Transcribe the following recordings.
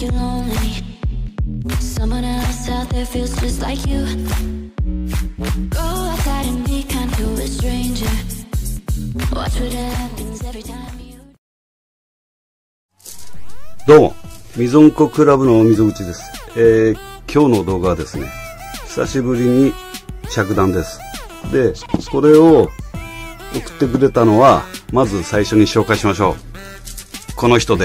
lonely. Someone else out there feels just like you. Go outside and be kind to a stranger. Watch what happens every time you. どうも、みぞんこクラブの溝口です。今日の動画はですね、久しぶりに着弾です。で、これを送ってくれたのは、まず最初に紹介しましょう。この人です。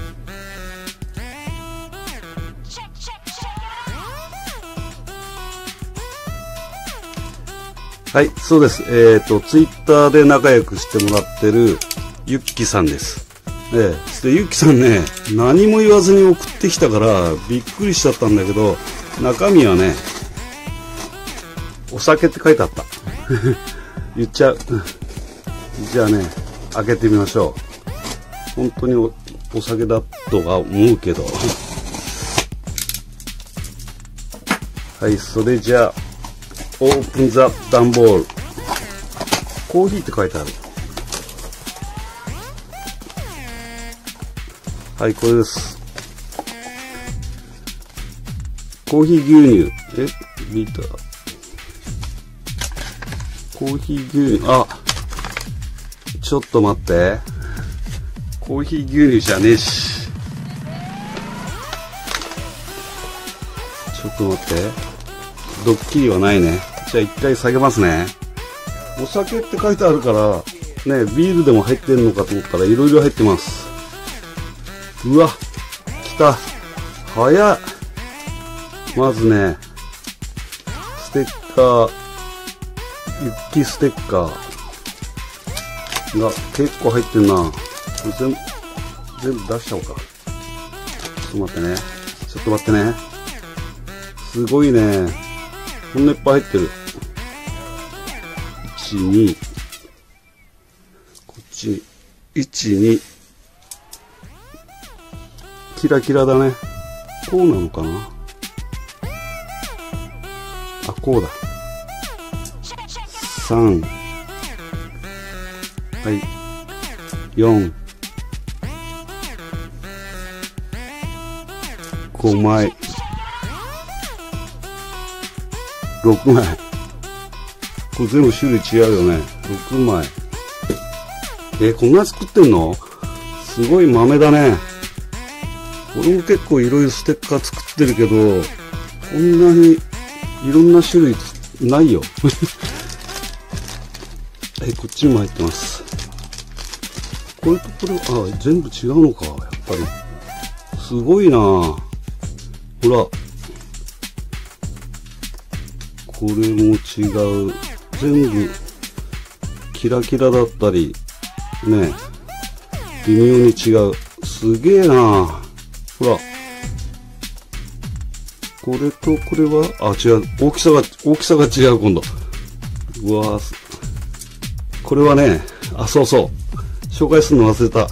はい、そうです。ツイッターで仲良くしてもらってるゆっきさんです。で、ゆっきさんね、何も言わずに送ってきたからびっくりしちゃったんだけど、中身はね、お酒って書いてあった。言っちゃう。じゃあね、開けてみましょう。本当に お酒だとは思うけど。はい、それじゃあ、オープンザ段ボール。コーヒーって書いてある。はい、これです。コーヒー牛乳。リーター。コーヒー牛乳。あ、ちょっと待って。コーヒー牛乳じゃねえし。ちょっと待って。ドッキリはないね。じゃあ一回下げますね。お酒って書いてあるから、ね、ビールでも入ってんのかと思ったらいろいろ入ってます。うわ、来た。早っ。まずね、ステッカー、ユッキステッカーが結構入ってんな。これ全部出しちゃおうか。ちょっと待ってね。ちょっと待ってね。すごいね。こんないっぱい入ってる。1、2。こっち、1、2。キラキラだね。こうなのかな。あ、こうだ。3。はい。4。5枚。6枚。これ全部種類違うよね。6枚。こんな作ってんの？すごい豆だね。俺も結構いろいろステッカー作ってるけど、こんなにいろんな種類ないよ。こっちにも入ってます。これとこれ、あ、全部違うのか、やっぱり。すごいなぁ。ほら。これも違う。全部、キラキラだったり、ね、微妙に違う。すげえなぁ。ほら。これとこれは、あ、違う。大きさが違う、今度。うわぁ。これはね、あ、そうそう。紹介するの忘れた。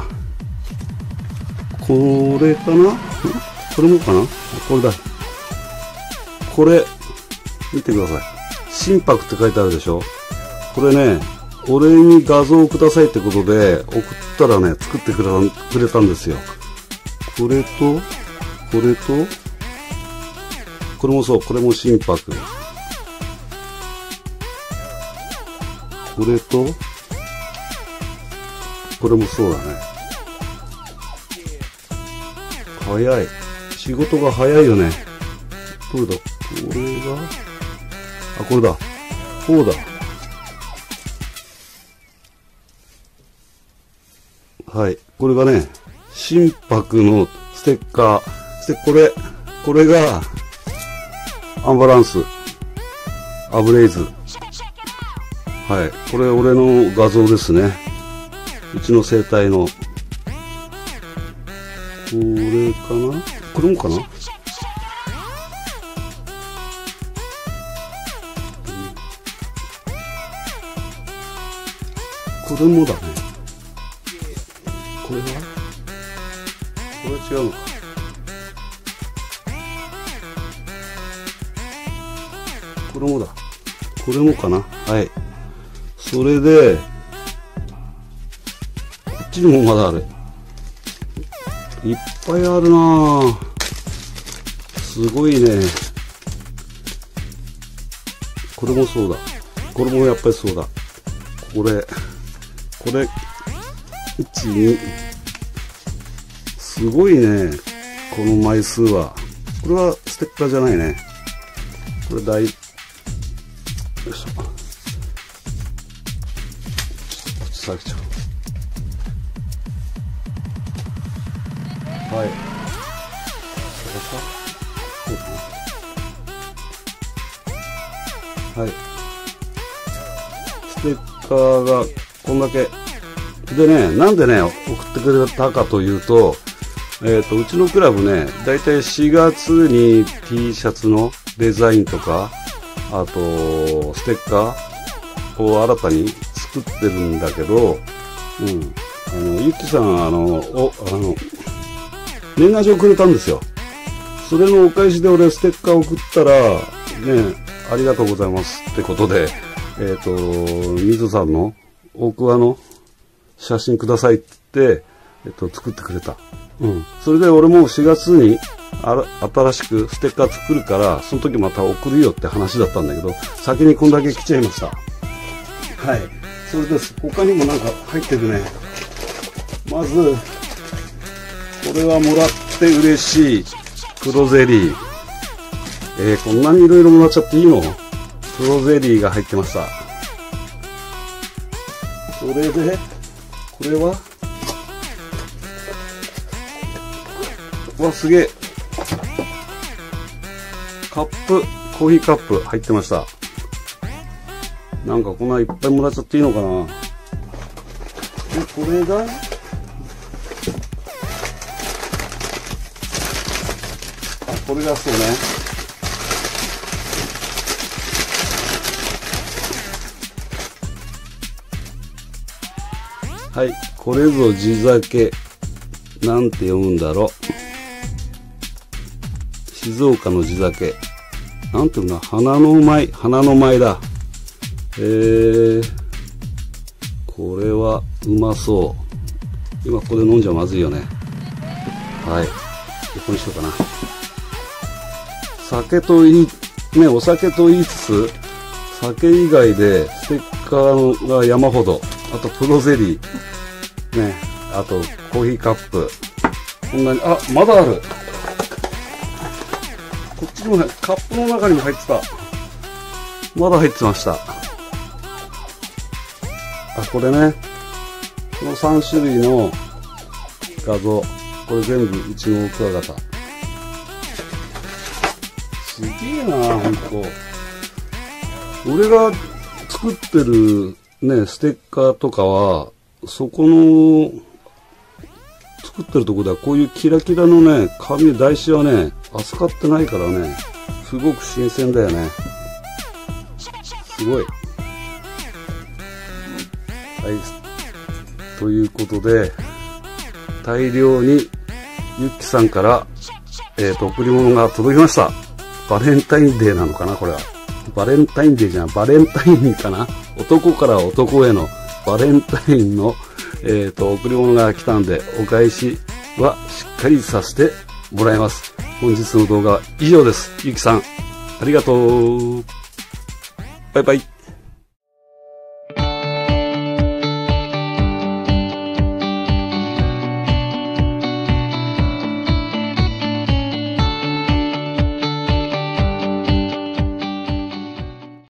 これかな？これもかな？これだ。これ、見てください。心拍って書いてあるでしょ？これね、俺に画像をくださいってことで、送ったらね、作ってくれたんですよ。これと、これと、これもそう、これも心拍。これと、これもそうだね。早い。仕事が早いよね。どれだ？これが、あ、これだ。こうだ。はい。これがね、心拍のステッカー。これが、アンバランス。アブレイズ。はい。これ俺の画像ですね。うちの生態の。これかな？これもかな？これもだね。これは違うのか。これもだ。これもかな。はい。それで、こっちにもまだある。 いっぱいあるなぁ。すごいね。これもそうだ。これもやっぱりそうだ。これ、1、2。すごいね。この枚数は。これはステッカーじゃないね。これよいしょ。こっち下げちゃう。はい。はい。ステッカーがこんだけ。でね、なんでね、送ってくれたかというと、うちのクラブね、だいたい4月に T シャツのデザインとか、あと、ステッカーを新たに作ってるんだけど、ゆきさん、年賀状くれたんですよ。それのお返しで俺ステッカー送ったら、ね、ありがとうございますってことで、水さんの大桑の写真くださいって言って、作ってくれた。それで俺も4月に新しくステッカー作るから、その時また送るよって話だったんだけど、先にこんだけ来ちゃいました。はい。それです。他にもなんか入ってるね。まず、これはもらって嬉しい黒ゼリー。こんなにいろいろもらっちゃっていいの？黒ゼリーが入ってました。それで、これはうわ、すげえ。カップ、コーヒーカップ入ってました。なんかこんないっぱいもらっちゃっていいのかな。で、これが、これがそうね。はい、これぞ地酒。なんて読むんだろう。静岡の地酒。なんていうの、花の舞だ。これはうまそう。今ここで飲んじゃまずいよね。はい。ここにしようかな。お酒と言いつつ、酒以外でステッカーが山ほど。あとプロゼリー。ね。あとコーヒーカップ。こんなに、まだある。こっちにもね、カップの中にも入ってた。まだ入ってました。これね。この3種類の画像。これ全部うちのクワガタ。すげえなぁ、ほんと。俺が作ってるね、ステッカーとかは、そこの、作ってるとこではこういうキラキラのね、紙、台紙はね、扱ってないからね、すごく新鮮だよね。すごい。はい。ということで、大量にゆっきさんから、贈り物が届きました。バレンタインデーなのかなこれは。バレンタインデーじゃん。バレンタインかな、男から男へのバレンタインの、贈り物が来たんで、お返しはしっかりさせてもらいます。本日の動画は以上です。ゆきさん、ありがとう。バイバイ。